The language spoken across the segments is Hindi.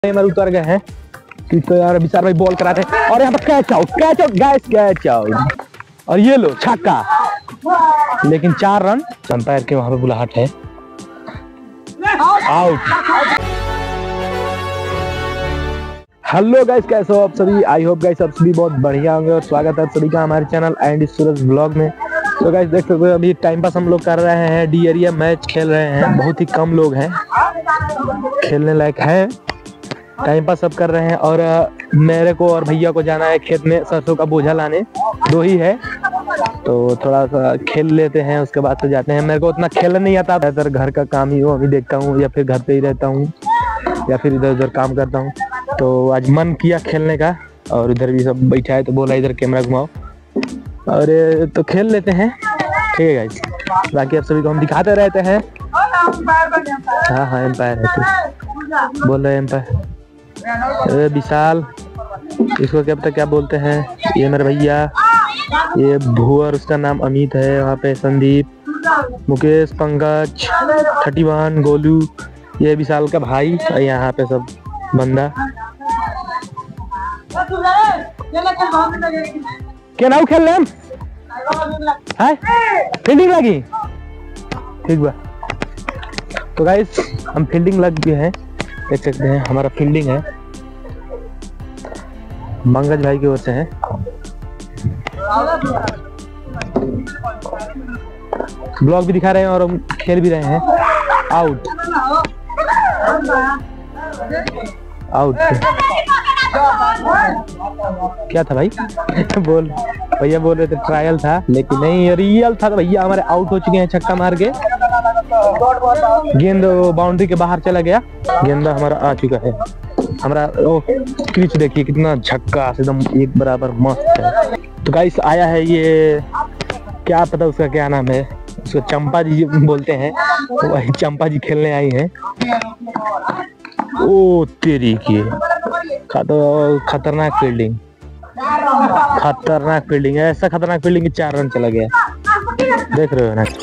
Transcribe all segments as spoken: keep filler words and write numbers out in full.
में उतर गए हैं तो यार विशाल भाई बॉल कराते हैं और यहाँ पर catch out catch out guys catch out और ये लो छक्का, लेकिन चार रन। अंपायर के वहां पे बुलाहट है, आउट। हेलो गाइस, कैसे हो आप सभी? आई होप गाइस आप सभी बहुत बढ़िया होंगे और स्वागत है आप सभी का हमारे चैनल एंड सूरज ब्लॉग में। तो गाइस देख सकते हो अभी टाइम पास हम लोग कर रहे हैं, डी एरिया मैच खेल रहे हैं। बहुत ही कम लोग हैं, खेलने लायक है, टाइम पास सब कर रहे हैं। और मेरे को और भैया को जाना है खेत में सरसों का बोझा लाने, दो ही है तो थोड़ा सा खेल लेते हैं, उसके बाद से जाते हैं। मेरे को उतना खेलना नहीं आता, बेहतर घर का काम ही हो अभी देखता हूँ, या फिर घर पे ही रहता हूँ या फिर इधर उधर काम करता हूँ। तो आज मन किया खेलने का और इधर भी सब बैठा है तो बोला इधर कैमरा घुमाओ और तो खेल लेते हैं, ठीक है गाइस। बाकी आप सभी को हम दिखाते रहते हैं। हाँ हाँ एम्पायर है, बोल रहे एम्पायर विशाल, इसको क्या पता क्या बोलते हैं। ये मेरे भैया, ये भूअर, उसका नाम अमित है। वहाँ पे संदीप, मुकेश, पंकज, थर्टी वन, गोलू, ये विशाल का भाई, और यहाँ पे सब बंदा। क्या नाउ खेल रहे हैं? फील्डिंग लगी, ठीक बा। तो गाइस हम फील्डिंग लग गए हैं, देख सकते हैं हमारा फील्डिंग है, पंकज भाई की ओर से है। ब्लॉग भी दिखा रहे हैं और हम खेल भी रहे हैं। आउट आउट क्या था भाई? बोल भैया बोल रहे थे ट्रायल था, लेकिन नहीं रियल था। तो भैया हमारे आउट हो चुके हैं छक्का मार के, गेंद बाउंड्री के बाहर चला गया, गेंदा हमारा आ चुका है। हमारा ओ क्रिच देखिए कितना झक्का, एकदम एक बराबर मस्त है। तो गाइस आया है ये, क्या पता उसका क्या नाम है, उसको चंपा जी बोलते हैं, वही चंपा जी खेलने आई हैं। ओ तेरी की खतरनाक फील्डिंग, खतरनाक फील्डिंग है, ऐसा खतरनाक फील्डिंग कि चार रन चला गया, देख रहे हो ना।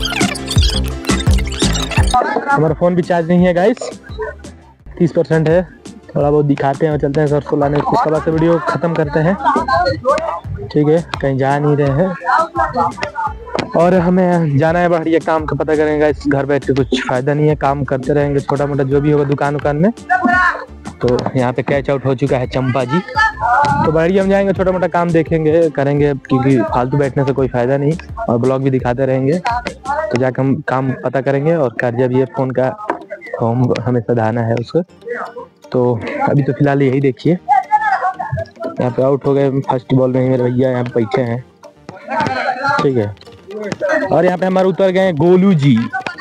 हमारा फोन भी चार्ज नहीं है गाइस, तीस परसेंट है। थोड़ा बहुत दिखाते हैं और चलते हैं सरसों लाने, उसके बाद से वीडियो खत्म करते हैं, ठीक है। कहीं जा नहीं रहे हैं और हमें जाना है बढ़िया काम का पता करेंगे गाइस। घर बैठ के कुछ फायदा नहीं है, काम करते रहेंगे छोटा मोटा जो भी होगा दुकान उकान में। तो यहाँ पे कैच आउट हो चुका है चंपा जी, तो बढ़िया हम जाएंगे, छोटा मोटा काम देखेंगे करेंगे, क्योंकि फालतू बैठने से कोई फायदा नहीं, और ब्लॉग भी दिखाते रहेंगे। तो जाकर हम काम पता करेंगे और कर्जा भी है फोन का, तो हम हमें सधाना है उसको। तो अभी तो फिलहाल यही देखिए, यहाँ पे आउट हो गए फर्स्ट बॉल में ही मेरे भैया यहाँ पे बैठे हैं, ठीक है। और यहाँ पे हमारे उतर गए गोलू जी।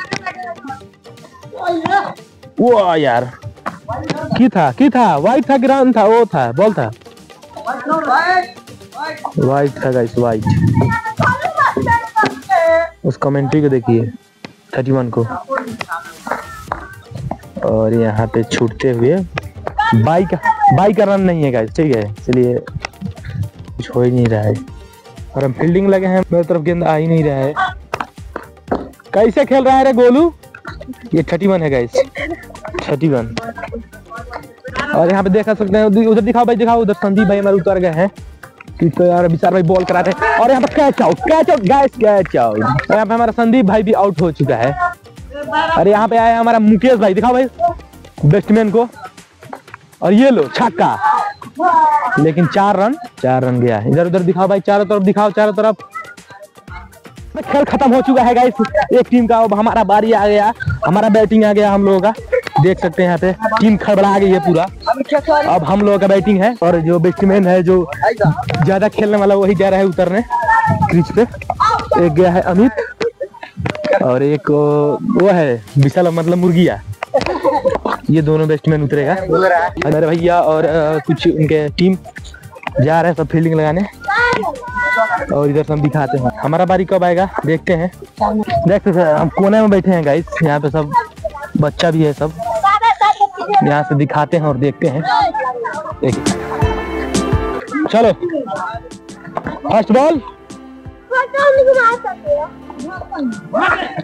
वो यार की था की था वाइट था, ग्राउंड था, वो था बॉल था, वाइट था गाइस, वाइट। उस कमेंट्री को देखिए थर्टी वन को, और यहाँ पे छूटते हुए बाइक बाइक का रन नहीं है गाइस, ठीक है, इसलिए कुछ हो ही नहीं रहा है। और हम फील्डिंग लगे हैं, मेरी तरफ गेंद आ ही नहीं रहा है। कैसे खेल रहा है रे गोलू? ये थर्टी वन है गाइस, थर्टी वन। और यहाँ पे देखा सकते हैं, उधर दिखाओ भाई, दिखाओ उधर संदीप भाई हमारे उतर गए हैं तो यार विशाल भाई बॉल कराते हैं और यहाँ पे catch out catch out guys catch out. और यहाँ पे हमारा संदीप भाई भी आउट हो चुका है। और यहाँ पे आया हमारा मुकेश भाई, दिखाओ भाई बैट्समैन को, और ये लो छक्का, लेकिन चार रन चार रन गया। इधर उधर दिखाओ भाई, चारों तरफ दिखाओ, चारों तरफ। खेल खत्म हो चुका है गाइस, एक टीम का। अब हमारा बारी आ गया, हमारा बैटिंग आ गया हम लोगों का, देख सकते हैं यहाँ पे टीम खड़बड़ा गई है पूरा। अब हम लोगों का बैटिंग है और जो बैट्समैन है जो ज्यादा खेलने वाला वही जा रहा है उतरने क्रीज पे। एक गया है अमित और एक वो है विशाल, मतलब मुर्गिया। ये दोनों बैट्समैन उतरेगा, मेरे भैया और कुछ उनके टीम जा रहे हैं सब फील्डिंग लगाने। और इधर से हम दिखाते हैं हमारा बारी कब आएगा, देखते हैं। देख सकते हैं हम कोने में बैठे हैं गाइस, यहाँ पे सब बच्चा भी है, सब यहाँ से दिखाते हैं और देखते हैं। चलो फर्स्ट बॉल,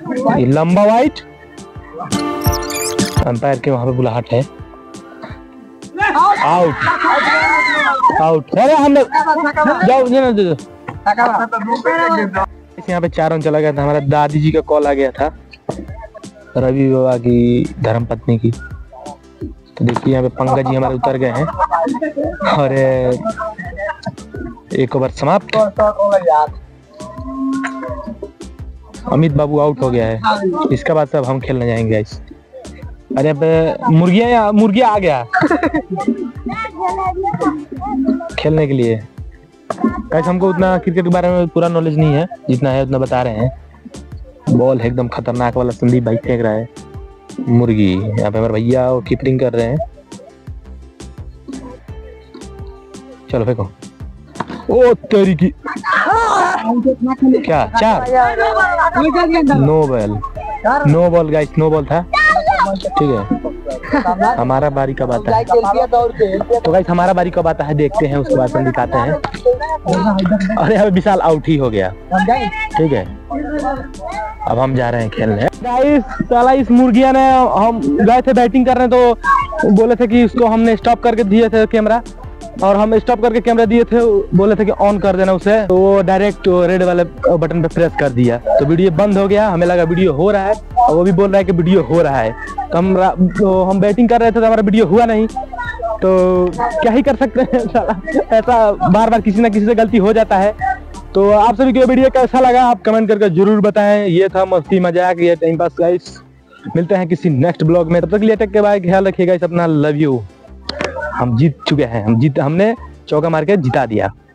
लंबा वाइट, अंपायर के वहां पे बुलाहट है, आउट आउट। अरे हम लोग जाओ ना दे दो। यहाँ पे चार रन चला गया था। हमारा दादी जी का कॉल आ गया था रवि बाबा की धर्म पत्नी की। तो देखिए यहाँ पे पंकज जी हमारे उतर गए हैं और एक ओवर समाप्त। अमित बाबू आउट हो गया है। इसके बाद सब हम खेलने जाएंगे गाइस। अरे अब मुर्गियाँ मुर्गियाँ आ गया खेलने के लिए। गाइस हमको उतना क्रिकेट के बारे में पूरा नॉलेज नहीं है, जितना है उतना बता रहे हैं। बॉल है एकदम खतरनाक वाला, संदीप भाई फेंक रहा है मुर्गी। यहाँ पे हमारे भैया वो कीपिंग कर रहे हैं। चलो फेंको। ओ तेरी की क्या चार no ball no ball guys, no ball था। ठीक है हमारा बारी कब आता है? तो गाइस हमारा बारी कब आता है देखते हैं, उसके बाद हम दिखाते हैं। अरे अभी विशाल आउट ही हो गया। ठीक है अब हम जा रहे हैं खेलने। गाइस साला इस मुर्गिया ने, हम गए थे बैटिंग करने तो बोले थे कि उसको हमने स्टॉप करके दिए थे कैमरा, और हम स्टॉप करके कैमरा दिए थे, बोले थे कि ऑन कर देना उसे, तो वो डायरेक्ट रेड वाले बटन पे प्रेस कर दिया तो वीडियो बंद हो गया। हमें लगा वीडियो हो रहा है और वो भी बोल रहा है कि वीडियो हो रहा है। तो हम तो हम बैटिंग कर रहे थे तो हमारा वीडियो हुआ नहीं, तो क्या ही कर सकते हैं साला, ऐसा बार बार किसी ना किसी से गलती हो जाता है। तो आप सभी को वीडियो कैसा लगा आप कमेंट करके जरूर बताएं। ये था मस्ती मजाक, ये टाइम पास गाइस। मिलते हैं किसी नेक्स्ट ब्लॉग में, तब तक लिए टेक के बाय, ख्याल रखिएगा इस अपना, लव यू। हम जीत चुके हैं, हम जीत हमने चौका मार के जिता दिया।